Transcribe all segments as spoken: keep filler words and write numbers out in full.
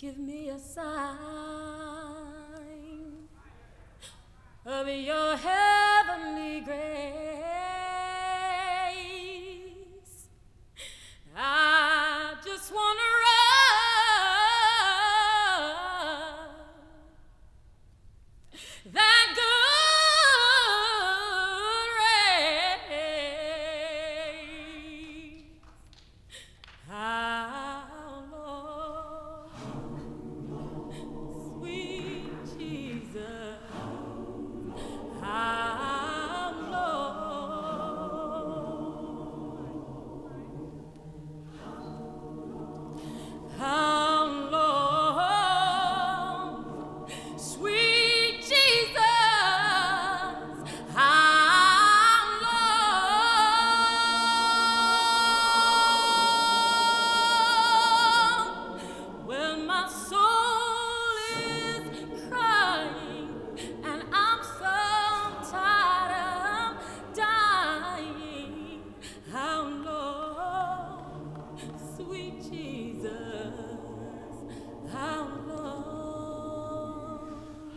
give me a sign of your heavenly grace. I just want to run that good race. How, Lord, sweet Jesus, how, Lord, how, Lord, sweet Jesus, how, Lord. Well, my soul is crying, and I'm so tired of dying. How, Lord, sweet Jesus, how, Lord.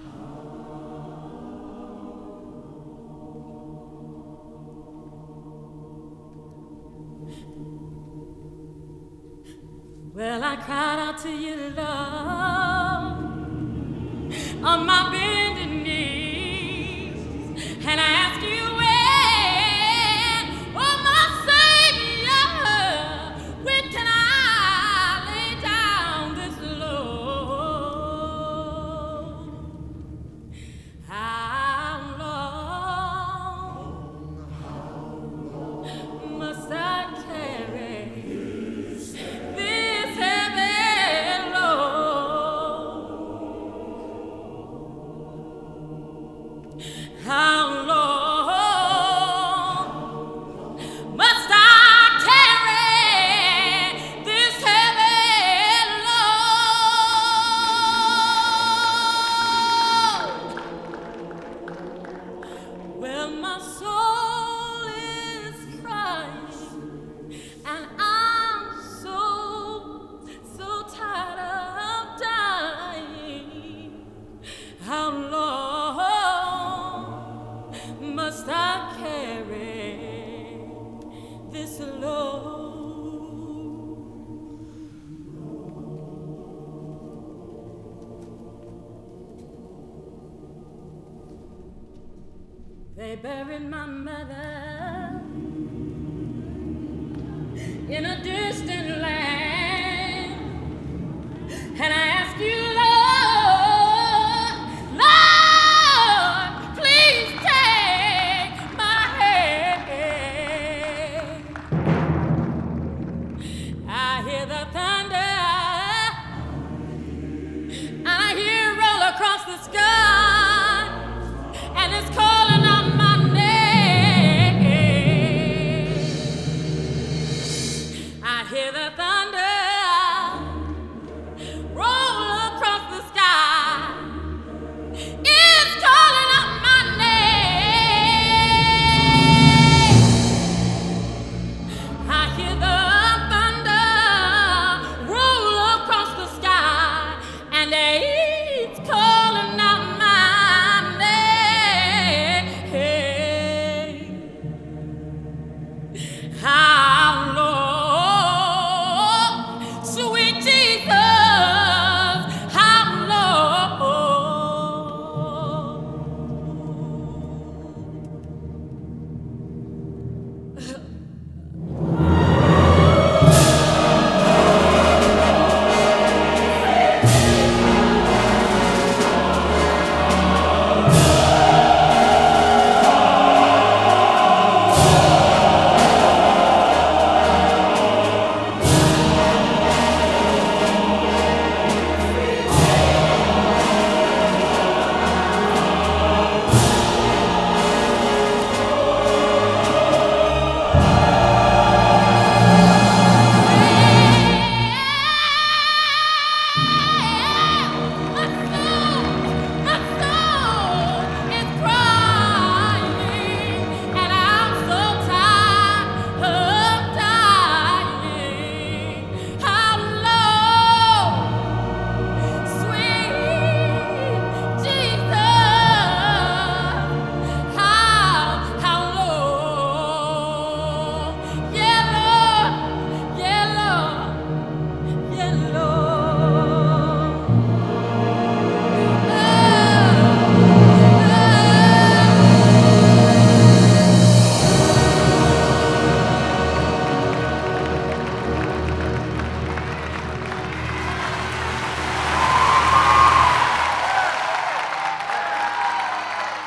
Well, I cried out to you, Lord, on my bended knees, and I asked you when, oh my Savior, when can I lay down this load? How long must I carry this heavy load? How long must I carry this heavy load? Well, my soul is crying, and I'm so, so tired of dying. How long must I carry this load? They buried my mother in a distant land, and I ask you, Lord, Lord, please take my hand. I hear the thunder, and I hear it roll across the sky, and it's cold.